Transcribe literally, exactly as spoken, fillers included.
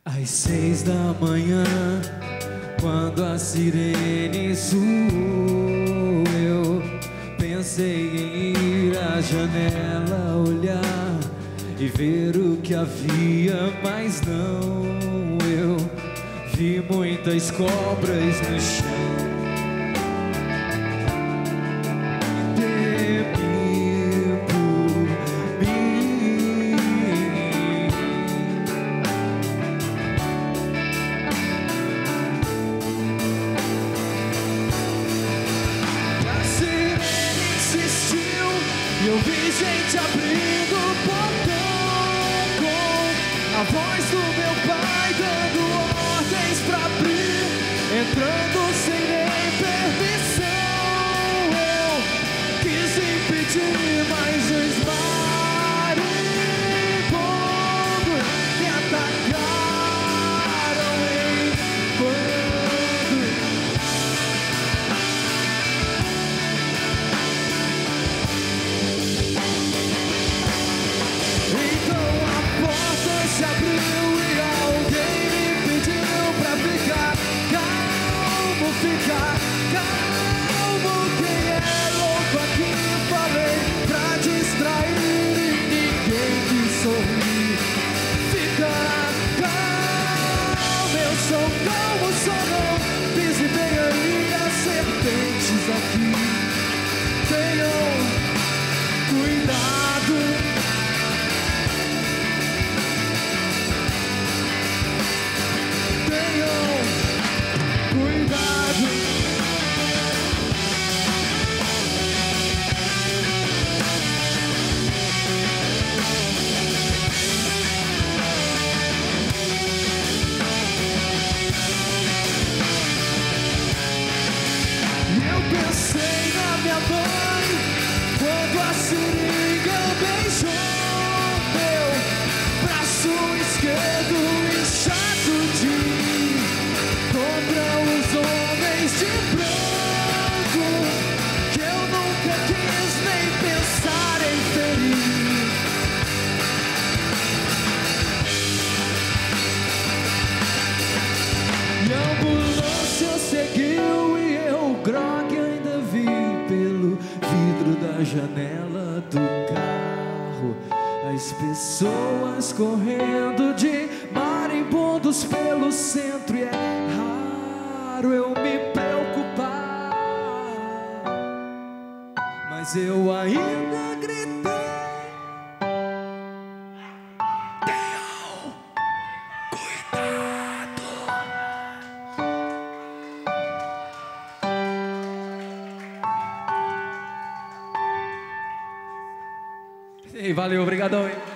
Às seis da manhã, quando a sirene soou, eu pensei em ir à janela olhar e ver o que havia, mas não. Eu vi muitas cobras no chão. Eu vi gente abrindo o portão com a voz do meu pai dando ordens pra abrir, entrando sem nem permissão. Eu quis impedir, mas os marimbondos me atacaram em bando. Se abriu e alguém me pediu pra ficar calmo, ficar calmo. Quem é louco aqui? Falei pra distrair e ninguém quis sorrir. Fica calmo, eu sou calmo, só não pise bem aí. As serpentes aqui, tenham cuidado. Pensei na minha mãe quando a seringa beijou meu braço esquerdo inchado de contra os homens de branco que eu nunca quis nem pensar em ferir. E a ambulância seguiu e eu, grogue, ainda vi pelo vidro da janela do carro as pessoas correndo de marimbondos pelo centro. E é raro eu me preocupar, mas eu ainda gritei: tenham cuidado. Ei, valeu, obrigadão.